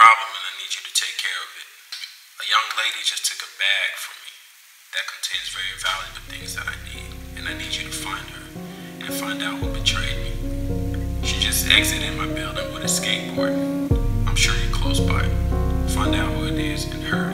problem and I need you to take care of it. A young lady just took a bag from me that contains very valuable things that I need, and I need you to find her and find out who betrayed me. She just exited my building with a skateboard. I'm sure you're close by. Find out who it is and hurry.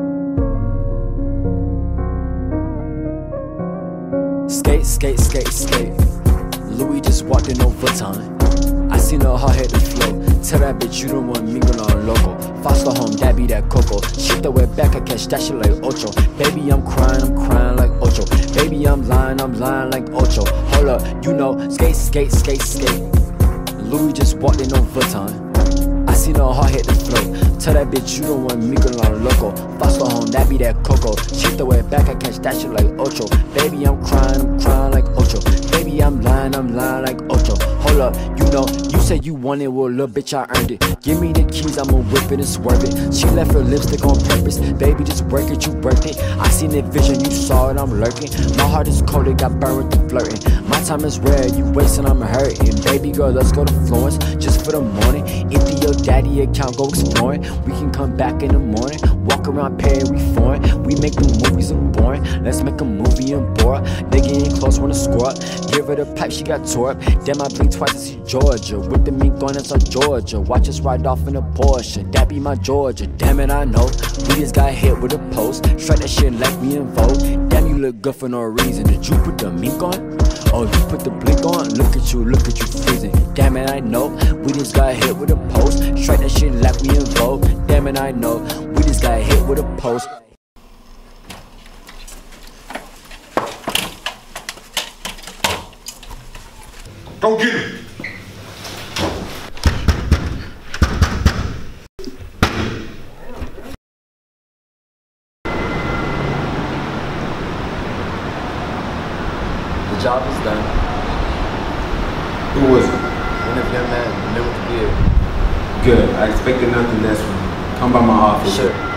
Skate, skate, skate, skate. Louis just walked in over time. I seen her hard-headed flow. Tell that bitch you don't want me going loco. Foster home, that be that coco. Shit the way back, I catch that shit like Ocho. Baby, I'm crying like Ocho. Baby, I'm lying like Ocho. Hold up, you know, skate, skate, skate, skate. Louis just walked in over time. I seen her hard-headed flow. Tell that bitch you don't want me going loco. Foster home, that be that coco. Shit the way back, I catch that shit like Ocho. Baby, I'm crying like Ocho. Baby, I'm lying like Ocho. Hold up, you know, you said you want it, well, little bitch, I earned it. Give me the keys, I'ma whip it and swerve it. She left her lipstick on purpose. Baby, just work it, you worked it. I seen the vision, you saw it, I'm lurking. My heart is cold, it got burned with the flirting. My time is rare, you wasting, I'm hurting. Baby girl, let's go to Florence, just for the morning. Empty your daddy account, go exploring. We can come back in the morning. Walk around Paris, we foreign. We make the movies look boring. Let's make a movie and bore. They getting close, wanna score up. Give her the pipe, she got tore up. Damn, I blink twice to see Georgia. With the mink on, it's on Georgia. Watch us ride off in a Porsche. That be my Georgia. Damn it, I know. We just got hit with a post. Strike that shit like we in Vogue. Damn, you look good for no reason. Did you put the mink on? Oh, you put the blink on? Look at you freezing. Damn it, I know. We just got hit with a post. Strike that shit like we in Vogue. Damn it, I know. We just got hit with a post. Go get him! The job is done. Who was it? One of your men, the middle of the beard. Good. I expected nothing less from you. Come by my office. Sure.